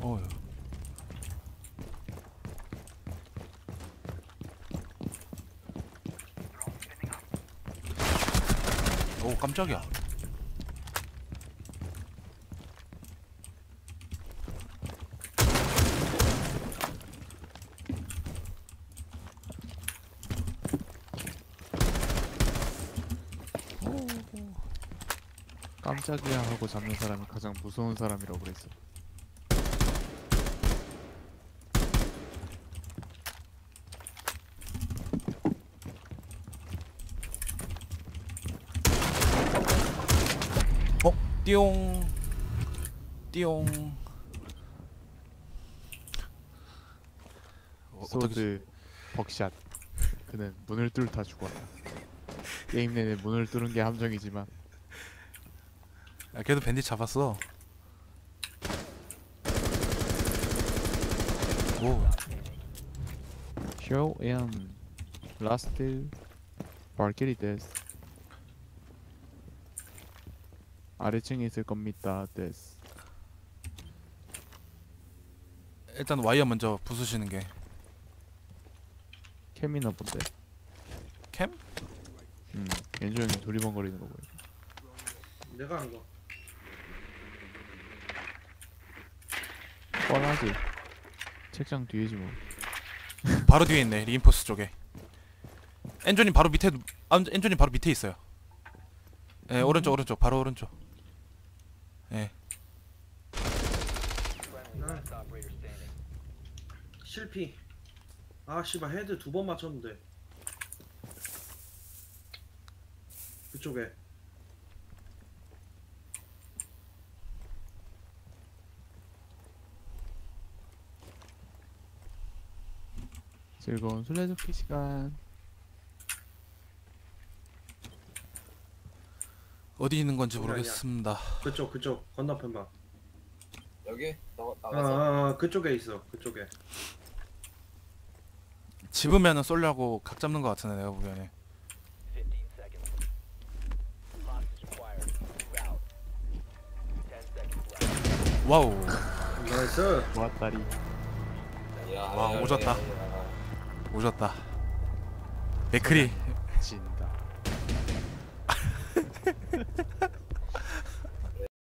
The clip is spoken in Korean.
어휴. 오 깜짝이야. 깜짝이야 하고 잡는 사람이 가장 무서운 사람이라고 그랬어. 띠용 띠용. 어떻게 소드 벅샷. 그는 문을 뚫다 죽었다. 게임 내내 문을 뚫은 게 함정이지만 야, 걔도 밴딧 잡았어. 오 show and last 발키리 데스. 아래층에 있을 겁니다. 데스. 일단 와이어 먼저 부수시는 게. 캠이나 본데. 캠? 엔조 형이 두리번거리는 거 보여. 내가 한 거. 뻔하지. 책장 뒤에지 뭐. 바로 뒤에 있네. 리인포스 쪽에. 엔조님 바로 밑에. 엔조님 바로 밑에 있어요. 예, 오른쪽 오른쪽 바로 오른쪽. 예. 실피. 아 씨발 헤드 2번 맞췄는데. 그쪽에. 즐거운 술래잡기 시간. 어디 있는 건지 거기 아니야. 모르겠습니다. 그쪽 건너편 봐. 여기 나가서 그쪽에 있어. 그쪽에. 집으면은 쏠려고 각 잡는 것 같은데 내가 보기에는. 와우. 나이스. 모았다리. 와, 오졌다. 오졌다. 맥크리. 진다.